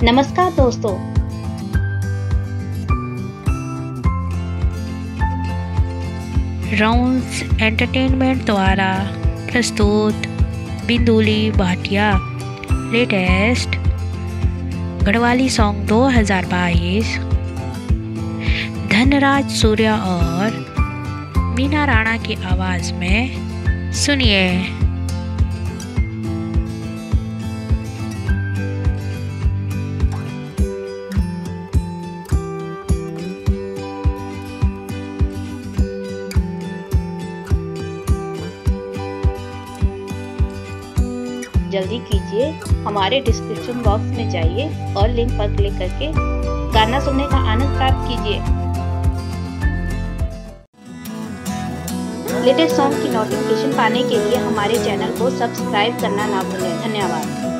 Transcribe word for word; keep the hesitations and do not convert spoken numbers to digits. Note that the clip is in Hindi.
नमस्कार दोस्तों, राउंड्स एंटरटेनमेंट द्वारा प्रस्तुत बिंदुली भाटिया लेटेस्ट गढ़वाली सॉन्ग दो हज़ार बाईस धनराज सूर्या और मीना राणा की आवाज़ में सुनिए। जल्दी कीजिए, हमारे डिस्क्रिप्शन बॉक्स में जाइए और लिंक पर क्लिक करके गाना सुनने का आनंद प्राप्त कीजिए। लेटेस्ट सॉन्ग की नोटिफिकेशन पाने के लिए हमारे चैनल को सब्सक्राइब करना ना भूलें। धन्यवाद।